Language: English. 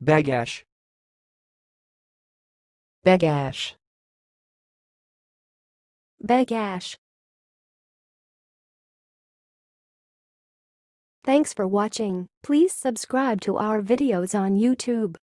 begash, begash, begash. Thanks for watching. Please subscribe to our videos on YouTube.